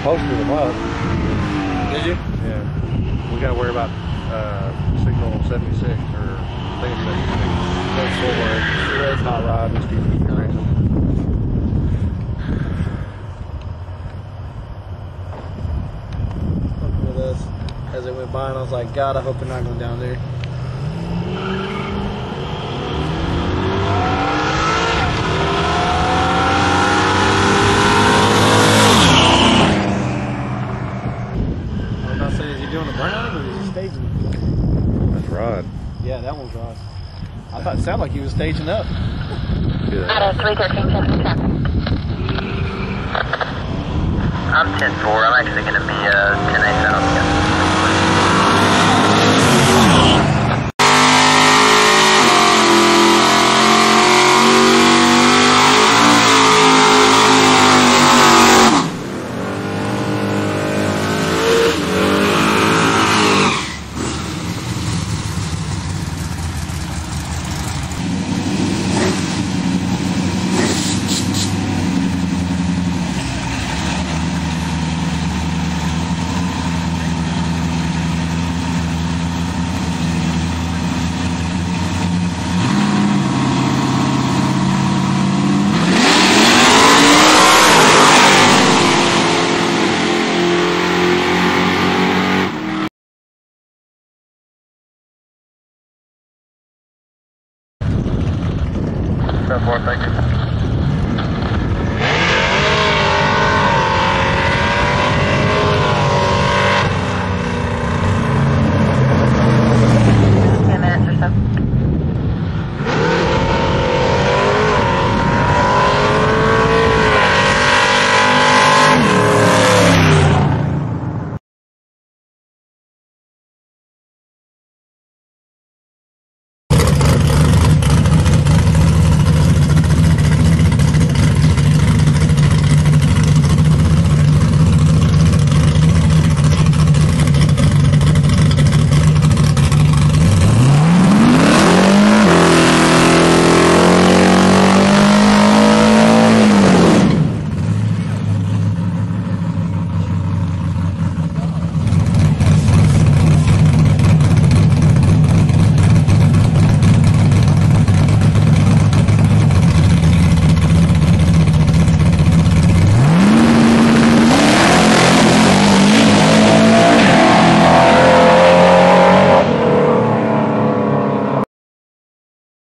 posted them up. Did you? Yeah. We got to worry about signal 76 or I think it's 76. That's forward. It's hot rod. These people keep racing. With us as it went by, and I was like, God, I hope they're not going down there. I'm not saying, is he doing a burnout or is he staging? That's Rod. Yeah, that one's Rod. I thought it sounded like he was staging up. Yeah. 313-77. I'm 10-4. I'm actually going to be 10-8 out. Thank you.